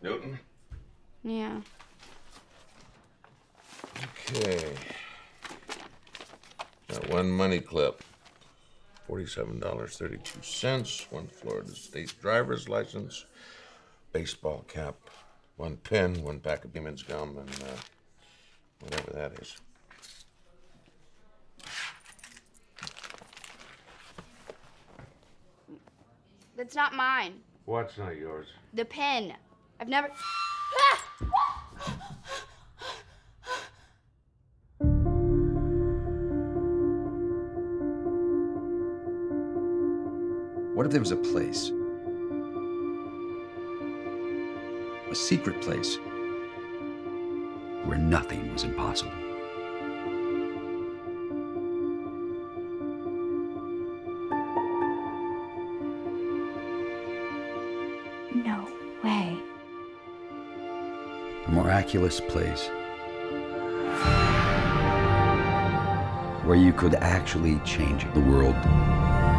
Newton? Yeah. Okay. Got one money clip. $47.32. One Florida State driver's license. Baseball cap. One pen. One pack of Beeman's gum. And whatever that is. That's not mine. What's not yours? The pen. I've never... What if there was a place, a secret place, where nothing was impossible? No way. A miraculous place where you could actually change the world.